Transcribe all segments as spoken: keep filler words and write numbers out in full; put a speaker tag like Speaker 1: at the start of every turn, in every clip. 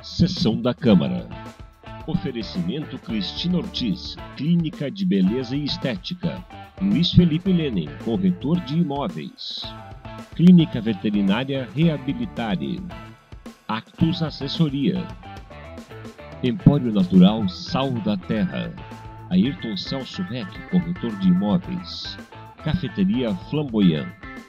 Speaker 1: Sessão da Câmara. Oferecimento Cristina Ortiz, Clínica de Beleza e Estética. Luiz Felipe Lenin, Corretor de Imóveis. Clínica Veterinária Reabilitare. Actus Assessoria. Empório Natural Sal da Terra. Ayrton Celso Rec, Corretor de Imóveis. Cafeteria Flamboyant.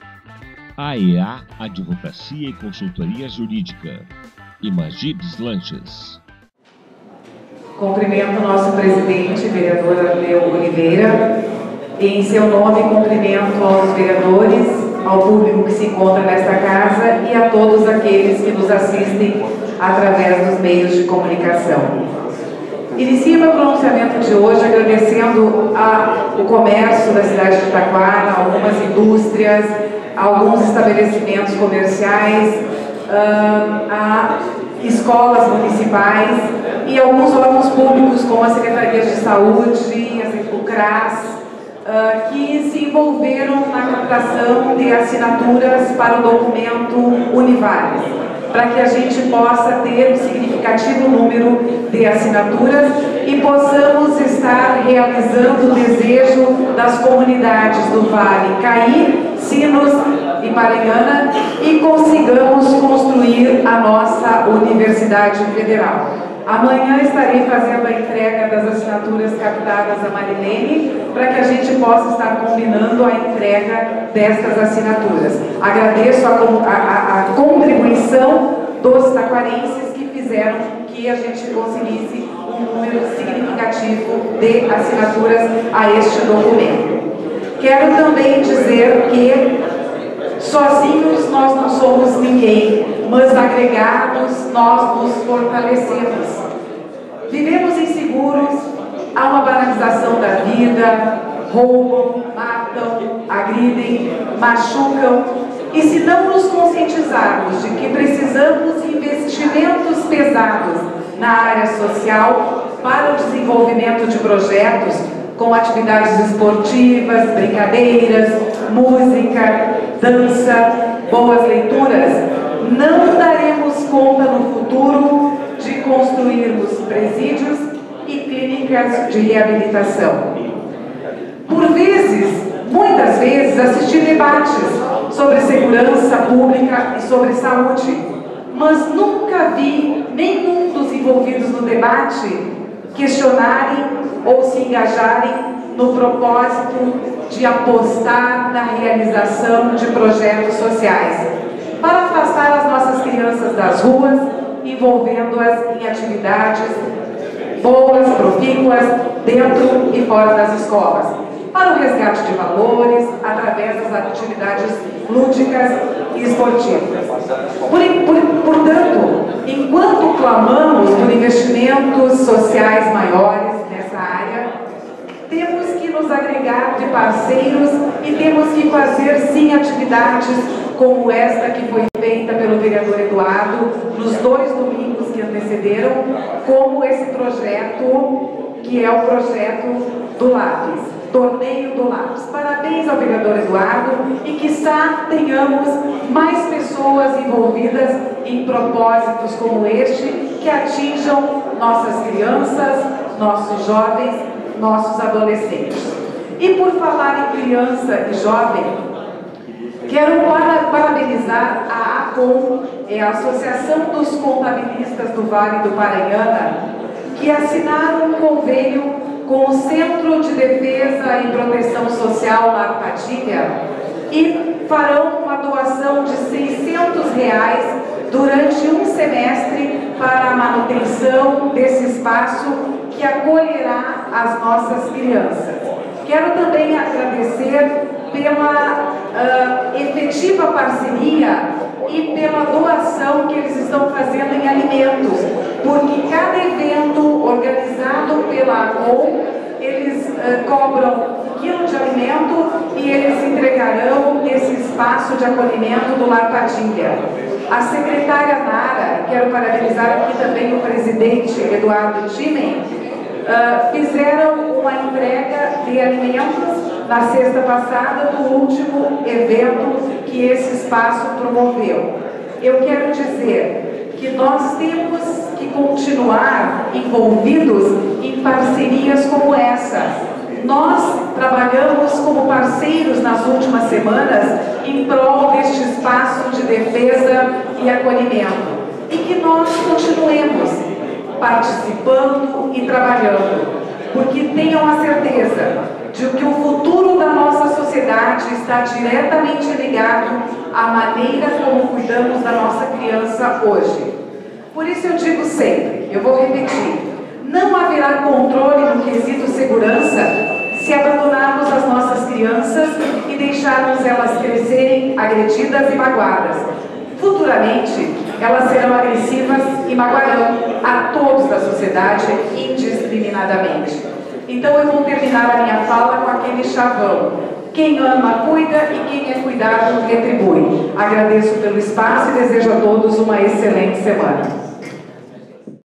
Speaker 1: A E A Advocacia e Consultoria Jurídica. Imagibs Lanches.
Speaker 2: Cumprimento o nosso presidente, vereador Arleu Oliveira, e em seu nome cumprimento aos vereadores, ao público que se encontra nesta casa e a todos aqueles que nos assistem através dos meios de comunicação. Inicio meu pronunciamento de hoje agradecendo ao comércio da cidade de Taquara, algumas indústrias, alguns estabelecimentos comerciais, a escolas municipais e alguns órgãos públicos como as secretarias de saúde, o CRAS, que se envolveram na captação de assinaturas para o documento Univares, para que a gente possa ter um significativo número de assinaturas e possamos estar realizando o desejo das comunidades do Vale Caí, Sinos e Paranhana e consigamos construir a nossa Universidade Federal. Amanhã estarei fazendo a entrega das assinaturas captadas a Marilene para que a gente possa estar combinando a entrega destas assinaturas. Agradeço a, a, a contribuição dos taquarenses que fizeram que a gente conseguisse um número significativo de assinaturas a este documento. Quero também dizer que sozinhos nós não somos ninguém, mas agregados nós nos fortalecemos. Vivemos inseguros, há uma banalização da vida, roubam, matam, agridem, machucam. E se não nos conscientizarmos de que precisamos de investimentos pesados na área social para o desenvolvimento de projetos com atividades esportivas, brincadeiras, música, dança, boas leituras, não daremos conta no futuro de construirmos presídios e clínicas de reabilitação. Por vezes, muitas vezes, assisti debates sobre segurança pública e sobre saúde, mas nunca vi nenhum dos envolvidos no debate questionarem ou se engajarem no propósito de apostar na realização de projetos sociais, para afastar as nossas crianças das ruas, envolvendo-as em atividades boas, profícuas, dentro e fora das escolas, para o resgate de valores, através das atividades lúdicas e esportivas. Por, por, portanto, enquanto clamamos por investimentos sociais maiores nessa área, temos que nos agregar de parceiros e temos que fazer, sim, atividades como esta que foi feita pelo vereador Eduardo nos dois domingos que antecederam, como esse projeto, que é o projeto do Lápis, Torneio do Lápis. Parabéns ao vereador Eduardo e quiçá tenhamos mais pessoas envolvidas em propósitos como este, que atinjam nossas crianças, nossos jovens, nossos adolescentes. E por falar em criança e jovem, quero para, parabenizar a ACOM, é a Associação dos Contabilistas do Vale do Paranhana, que assinaram um convênio com o Centro de Defesa e Proteção Social Lar Padilha e farão uma doação de seiscentos reais durante um semestre para a manutenção desse espaço que acolherá as nossas crianças. Quero também agradecer pela uh, efetiva parceria e pela doação que eles estão fazendo em alimentos, porque cada evento organizado pela ACOM, eles uh, cobram um quilo de alimento e eles entregarão nesse espaço de acolhimento do Lar Padilha. A secretária Nara, quero parabenizar aqui também o presidente Eduardo Timen, uh, fizeram uma entrega de alimentos na sexta passada do último evento que esse espaço promoveu. Eu quero dizer que nós temos que envolvidos em parcerias como essa. Nós trabalhamos como parceiros nas últimas semanas em prol deste espaço de defesa e acolhimento. E que nós continuemos participando e trabalhando, porque tenham a certeza de que o futuro da nossa sociedade está diretamente ligado à maneira como cuidamos da nossa criança hoje. Por isso eu digo sempre, eu vou repetir, não haverá controle no quesito segurança se abandonarmos as nossas crianças e deixarmos elas crescerem agredidas e magoadas. Futuramente, elas serão agressivas e magoarão a todos da sociedade indiscriminadamente. Então eu vou terminar a minha fala com aquele chavão: quem ama, cuida, e quem é cuidado, retribui. Agradeço pelo espaço e desejo a todos uma excelente semana.